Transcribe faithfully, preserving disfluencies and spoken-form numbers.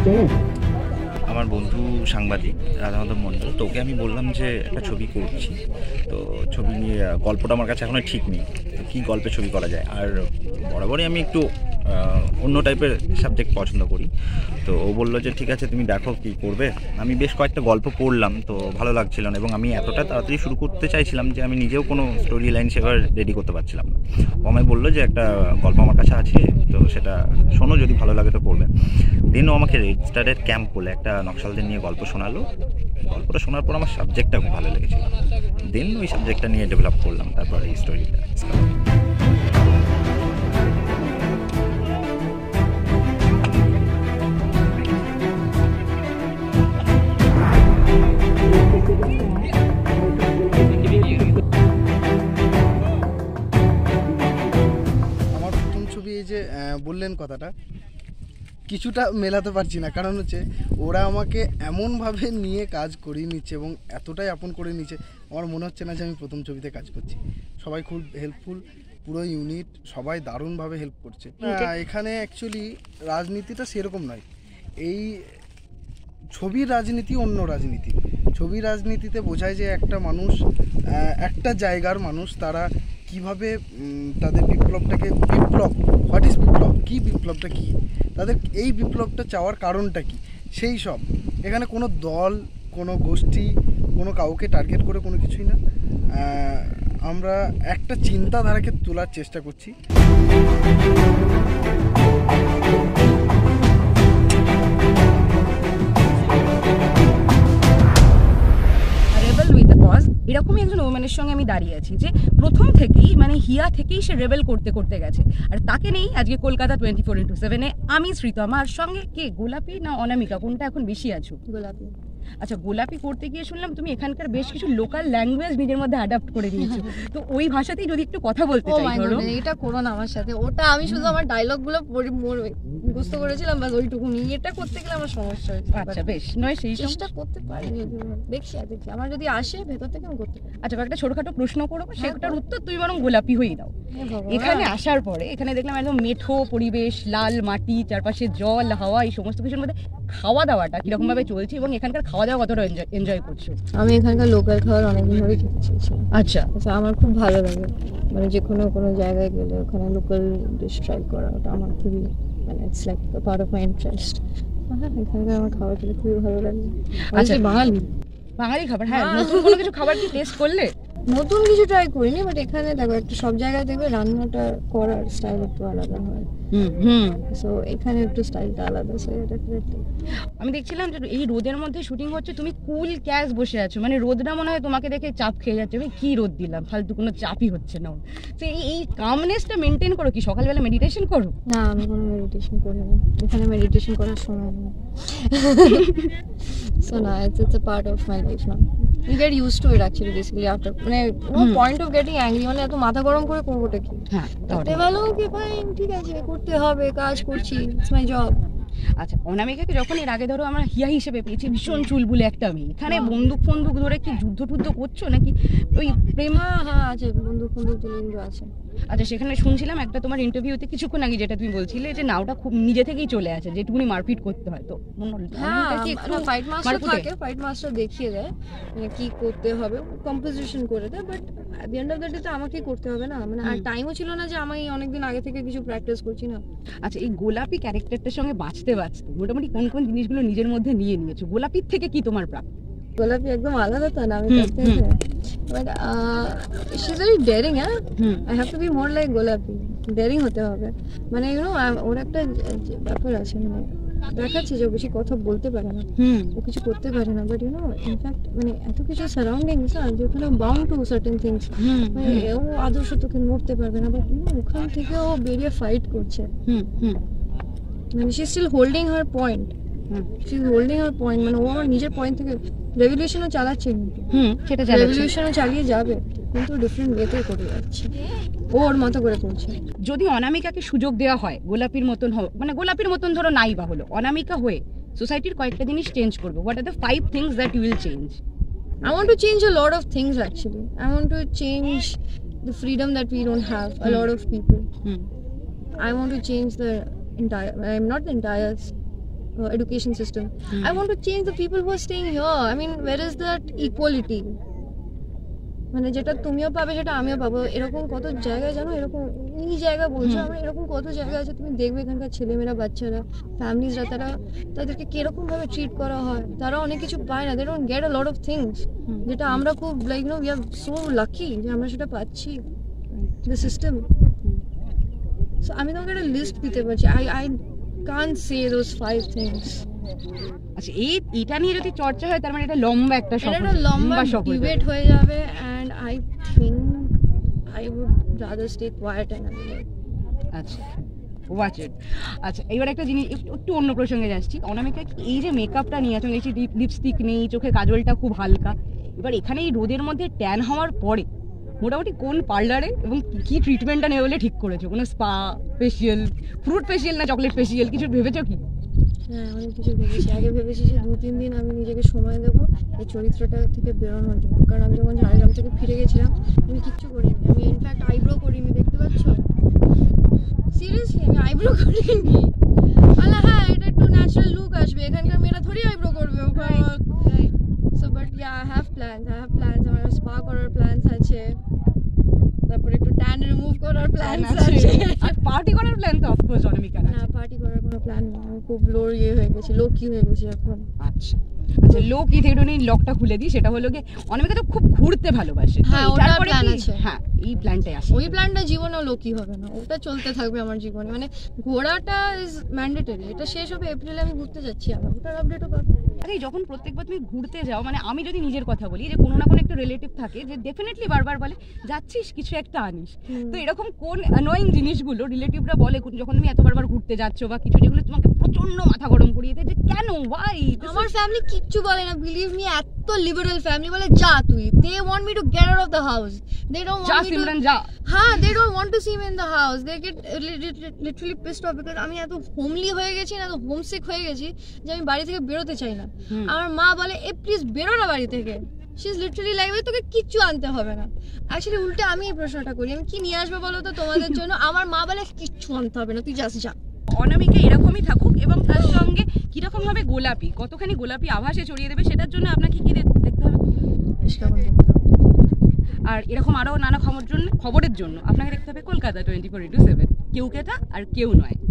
আমার বন্ধু সাংবাদিক রাধামাধব মণ্ডল, তোকে আমি বললাম যে একটা ছবি করছি, তো ছবি নিয়ে গল্পটা আমার কাছে এখনও ঠিক নেই, তো কী গল্পে ছবি করা যায়। আর বরাবরই আমি একটু অন্য টাইপের সাবজেক্ট পছন্দ করি, তো ও বললো যে ঠিক আছে তুমি দেখো কী করবে। আমি বেশ কয়েকটা গল্প পড়লাম, তো ভালো লাগছিল না, এবং আমি এতটা তাড়াতাড়ি শুরু করতে চাইছিলাম যে আমি নিজেও কোনো স্টোরি লাইন সেভাবে রেডি করতে পারছিলাম না। ও আমায় বললো যে একটা গল্প আমার কাছে আছে, তো সেটা শোনো, যদি ভালো লাগে তো পড়বে। দেন ও আমাকে রেড স্টারের ক্যাম্প বলে একটা নকশালদের নিয়ে গল্প শোনালো। গল্পটা শোনার পর আমার সাবজেক্টটা খুব ভালো লেগেছিল, দেন ওই সাবজেক্টটা নিয়ে ডেভেলপ করলাম তারপর এই স্টোরিটা। আমার প্রথম ছবি এই যে বললেন কথাটা কিছুটা মেলাতে পারছি না, কারণ হচ্ছে ওরা আমাকে এমনভাবে নিয়ে কাজ করিয়ে নিচ্ছে এবং এতটাই আপন করে নিচ্ছে, আমার মনে হচ্ছে না যে আমি প্রথম ছবিতে কাজ করছি। সবাই খুব হেল্পফুল, পুরো ইউনিট সবাই দারুণভাবে হেল্প করছে। এখানে অ্যাকচুয়ালি রাজনীতিটা সেরকম নয়, এই ছবির রাজনীতি অন্য রাজনীতি। ছবির রাজনীতিতে বোঝায় যে একটা মানুষ, একটা জায়গার মানুষ, তারা কিভাবে তাদের বিপ্লবটাকে, বিপ্লব হোয়াট ইজ বিপ্লব, কী বিপ্লবটা কী, তাদের এই বিপ্লবটা চাওয়ার কারণটা কী, সেই সব। এখানে কোনো দল, কোনো গোষ্ঠী, কোনো কাউকে টার্গেট করে কোনো কিছুই না, আমরা একটা চিন্তাধারাকে তোলার চেষ্টা করছি। এরকমই একজন ওমেনের সঙ্গে আমি দাঁড়িয়ে আছি যে প্রথম থেকেই মানে হিয়া থেকেই সে রেবেল করতে করতে গেছে, আর তাকে নেই আজকে কলকাতা টোয়েন্টি ফোর ইন্টু সেভেনে। আমি শ্রীত, আমার সঙ্গে কে গোলাপি না অনামিকা, কোনটা এখন বেশি আছো? গোলাপি। আচ্ছা, গোলাপি করতে গিয়ে শুনলাম তুমি এখানকার বেশ কিছু লোকাল ল্যাঙ্গুয়েজ নিজের মধ্যে অ্যাডাপ্ট করে নিয়েছো, তো ওই ভাষাতেই যদি একটু কথা বলতে চাই। ধরো এটা করো না আমার সাথে, ওটা আমি শুধু আমার ডায়লগগুলো মুখস্থ করেছিলাম বাস, ওইটুকু নিয়ে এটা করতে গেলে আমার সমস্যা হয়েছে। আচ্ছা বেশ, নয় সেই চেষ্টা করতে পারি, দেখছি দেখছি আমার যদি আসে ভেতর থেকে আমি করতে পারি। আচ্ছা, একটা ছোটখাটো প্রশ্ন করবো, সেটার উত্তর তুমি বরং গোলাপি হয়েই দাও। এখানে আসার পরে এখানে দেখলাম একদম মেঠো পরিবেশ, লাল মাটি, চারপাশে জল, হাওয়া, এই সমস্ত কিছুর মধ্যে খাওয়া দাওয়াটা কিরকম ভাবে চলছে এবং এখানকার খাওয়া দাওয়া কতটা এনজয় করছো? আমি এখানকার লোকাল খাবার অনেকদিন ধরে খেতে চাইছি। আচ্ছা আচ্ছা, আমার খুব ভালো লাগে, মানে যে কোনো কোনো জায়গায় গেলে ওখানে লোকাল ডিশ ট্রাই করা, ওটা আমার খুবই মানে it's like part of my interest. হ্যাঁ, এখানকার আমার খাবার খেতে খুবই ভালো লাগে। আচ্ছা, বাঙালি বাঙালি খাবার, হ্যাঁ, নতুন কোনো কিছু খাবার কি টেস্ট করলে? নতুন কিছু ট্রাই করিনি, বাট এখানে দেখো একটা সব জায়গায় দেখবে রান্নাটা করার স্টাইল একটু আলাদা হয়। হুম হুম সো এখানে একটু স্টাইলটা আলাদা, সো এটা ডেফিনেটলি। আমি দেখছিলাম যে এই রোদের মধ্যে শুটিং হচ্ছে, তুমি কুল ক্যাশ বসে আছো, মানে রোদটা মনে হয় তোমাকে দেখে চাপ খেয়ে যাচ্ছে, আমি কি রোদ দিলাম, ফালতু কোনো চাপই হচ্ছে না। তো এই এই কামনেসটা মেনটেন করো কি? সকালবেলা মেডিটেশন করো? না, আমি কোনো মেডিটেশন করি না, এখানে মেডিটেশন করার সময় নেই। সো না, it's it's a part of my life now. You get used to it actually basically after, মানে no point of getting angry, মানে এত মাথা গরম করে করবোটা কি? হ্যাঁ, তাতে ভালো কি ফাইন, ঠিক আছে, করতে হবে, কাজ করছি, ইটস মাই জব। আচ্ছা, অনামিকাকে যখন এর আগে ধরো আমরা হিয়া হিসেবে পেয়েছি, ভীষণ চুলবুলে একটা মেয়ে, এখানে বন্দুক ফন্দুক ধরে কি যুদ্ধ টুদ্ধ করছো নাকি ওই প্রেম? হ্যাঁ হ্যাঁ আছে, বন্দুক ফন্দুক তুলে আছে। আচ্ছা, সেখানে শুনছিলাম একটা তোমার ইন্টারভিউতে কিছুক্ষণ আগে যেটা তুমি বলছিলে যে নাওটা খুব নিজে থেকেই চলে আসে, যেটুকুনি মারপিট করতে হয়, তো ফাইট মাস্টার থাকে, ফাইট মাস্টার দেখিয়ে দেয় মানে কি করতে হবে, কম্পোজিশন করে দেয়, but at the end of the day তো আমাকেই করতে হবে না, মানে আর টাইমও ছিল না যে আমি অনেকদিন আগে থেকে কিছু প্র্যাকটিস করছি না। আচ্ছা, এই গোলাপি ক্যারেক্টারটার সঙ্গে বাঁচতে বাঁচতে মোটামুটি কোন কোন জিনিসগুলো নিজের মধ্যে নিয়ে নিয়েছো? গোলাপির থেকে কি তোমার প্রাপ্ত? গোলাপি একদম আলাদা তো না, আমি কাছে but she is very daring. হ্যাঁ, I have to be more like Golapi, daring হতে হবে, মানে ইউ নো ওর একটা ব্যাপার আছে, মানে দেখাচ্ছে যে বেশি কথা বলতে পারে না, ও কিছু করতে পারে না, বাট ইউ নো ইনফ্যাক্ট মানে এত কিছু সারাউন্ডিংস না যেখানে বাউন্ড টু সার্টেন থিংস, মানে ও আদর্শ তোকে নড়তে পারবে না, বাট ইউ নো ওখান থেকে ও বেরিয়ে ফাইট করছে, মানে she still holding her point, she is holding her point, মানে ও আমার নিজের পয়েন্ট থেকে রেভলিউশনও চালাচ্ছে, কিন্তু হুম সেটা চালাচ্ছে, রেভলিউশনও চালিয়ে যাবে, কিন্তু ডিফারেন্ট ওয়েতে করে যাচ্ছে, ওর মতো করে করছে। যদি অনামিকাকে সুযোগ দেওয়া হয় গোলাপির মতন, মানে গোলাপির মতন ধরো নাই বা হলো, অনামিকা হয়ে সোসাইটির কয়েকটা জিনিস চেঞ্জ করবে, what are the five things that you will change? I want to change a lot of things actually. I want to change the freedom that we don't have, a lot of people. I want to change the entire, I'm not the entire uh, education system. I want to change the people who are staying here. I mean, where is that equality? মানে যেটা তুমিও পাবে সেটা আমিও পাবো, এরকম কত জায়গায় জানো, এরকম এই জায়গা বলছো আমরা, এরকম কত জায়গা আছে তুমি দেখবে এখানকার ছেলেমেয়েরা, বাচ্চারা, ফ্যামিলিজরা, তারা তাদেরকে কিরকম ভাবে ট্রিট করা হয়, তারা অনেক কিছু পায় না, they don't get a lot of things, যেটা আমরা খুব like no we are so lucky যে আমরা সেটা পাচ্ছি, দ্য সিস্টেম। সো আমি তোমাকে একটা লিস্ট দিতে পারছি, I I can't say those five things. আচ্ছা, এই এটা নিয়ে যদি চর্চা হয় তার মানে এটা লম্বা একটা এটা সফর, একটা লম্বা সফর ডিবেট হয়ে যাবে, and I think I would rather stay quiet and analyze. আচ্ছা, ওয়াচ ইট। আচ্ছা, এবার একটা জিনিস একটু একটু অন্য প্রসঙ্গে যাচ্ছি। অনামিকা, এই যে মেকআপটা নিয়ে আছো, এই যে লিপস্টিক নেই, চোখে কাজলটা খুব হালকা, এবার এখানে এই রোদের মধ্যে ট্যান হওয়ার পরে মোটামুটি কোন পার্লারে এবং কি ট্রিটমেন্টটা নেবে বলে ঠিক করেছো? কোনো স্পা ফেসিয়াল, ফ্রুট ফেসিয়াল না চকলেট ফেসিয়াল, কিছু ভেবেছো কি? হ্যাঁ, অনেক কিছু ভেবেছি। আগে ভেবেছি যে দু তিন দিন আমি নিজেকে সময় দেবো এই চরিত্রটা থেকে বেরোনোর জন্য, কারণ আমি যখন ঝাড়গ্রাম থেকে ফিরে গেছিলাম আমি কিচ্ছু করিনি, আমি ইনফ্যাক্ট আইব্রো করিনি, দেখতে পাচ্ছ, সিরিয়াসলি আমি আইব্রো করিনি। আল্লাহ, হ্যাঁ এটা একটু ন্যাচারাল লুক আসবে, এখানকার মেয়েরা থোড়ি আইব্রো করবে। So but yeah I have plans, I have plans, আমার স্পা করার প্ল্যানস আছে, তারপরে একটু ট্যান রিমুভ করার প্ল্যানস আছে, আর পার্টি করার প্ল্যান তো অফকোর্স অনামিকা না পার্টি করার কোনো প্ল্যান নেই, আমি খুব লোর ইয়ে হয়ে গেছি, লোক কি হয়ে গেছি এখন। আচ্ছা আচ্ছা, লো কি থেকে একটু লকটা খুলে দিই, সেটা হলো কি অনামিকা তো খুব ঘুরতে ভালোবাসে। তো হ্যাঁ, এটার ওটার পরে plan কি- আছে। হ্যাঁ, এই প্ল্যানটাই আসে। ওই প্ল্যানটা জীবনেও লোকই হবে না, ওটা চলতে থাকবে আমার জীবনে, মানে ঘোরাটা ইজ ম্যান্ডেটরি, এটা শেষ হবে এপ্রিলে, আমি ঘুরতে যাচ্ছি আবার, ওটার আপডেটও পাবো। আরে যখন প্রত্যেকবার তুমি ঘুরতে যাও, মানে আমি যদি নিজের কথা বলি, যে কোনো না কোনো একটা রিলেটিভ থাকে যে ডেফিনেটলি বারবার বলে যাচ্ছিস কিছু একটা আনিস। তো এরকম কোন অ্যানোয়িং জিনিসগুলো রিলেটিভরা বলে কোন- যখন তুমি এত বারবার ঘুরতে যাচ্ছ, বা কিছু যেগুলো তোমাকে প্রচন্ড মাথা গরম করিয়ে দেয়, যে কেন, ওয়াই? আমার ফ্যামিলি কিচ্ছু বলে না, বিলিভ মি, এত লিবারেল ফ্যামিলি, বলে যা তুই, they want me to get out of the house, they don't যা ওয়ান্ট মি টু, সিমরান যা। হ্যাঁ they don't want to see me in the house, they get literally pissed off, because আমি এত homely হয়ে গেছি না, এত হোমসিক হয়ে গেছি যে আমি বাড়ি থেকে বেরোতে চাই না। আমার মা বলে এ প্লিজ বেরো না বাড়ি থেকে, শি ইজ লিটারালি লাইক তোকে কিচ্ছু আনতে হবে না। অ্যাকচুয়ালি উল্টে আমি এই প্রশ্নটা করি, আমি কি নিয়ে আসবো বলো তো তোমাদের জন্য, আমার মা বলে কিচ্ছু আনতে হবে না, তুই যাস যা। অনামিকা এরকমই থাকুক, এবং তার সঙ্গে কিরকম ভাবে গোলাপি, কতখানি গোলাপি আভাসে ছড়িয়ে দেবে, সেটার জন্য আপনাকে কি দে- দেখতে হবে? আর এরকম আরো নানা খবর জন্য খবরের জন্য আপনাকে দেখতে হবে Kolkata twenty four into seven, কেউ কেটা আর কেউ নয়।